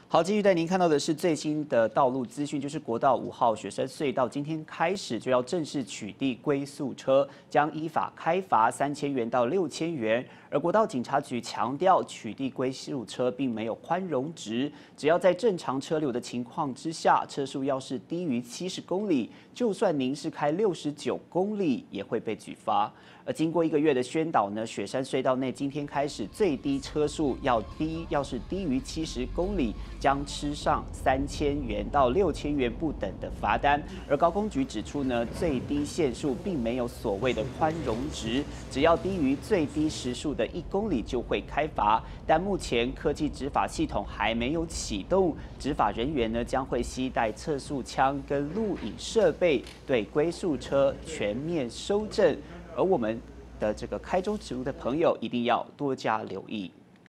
好，继续带您看到的是最新的道路资讯，就是国道5号雪山隧道今天开始就要正式取缔龟速车，将依法开罚3000元到6000元。而国道警察局强调，取缔龟速车并没有宽容值，只要在正常车流的情况之下，车速要是低于70公里，就算您是开69公里，也会被举发。而经过1个月的宣导呢，雪山隧道内今天开始最低车速要是低于70公里，将吃上3000元到6000元不等的罚单。而高工局指出呢，最低限速并没有所谓的宽容值，只要低于最低时速的1公里就会开罚。但目前科技执法系统还没有启动，执法人员呢将会携带测速枪跟录影设备，对龟速车全面收证。而我们的这个开州职务的朋友一定要多加留意。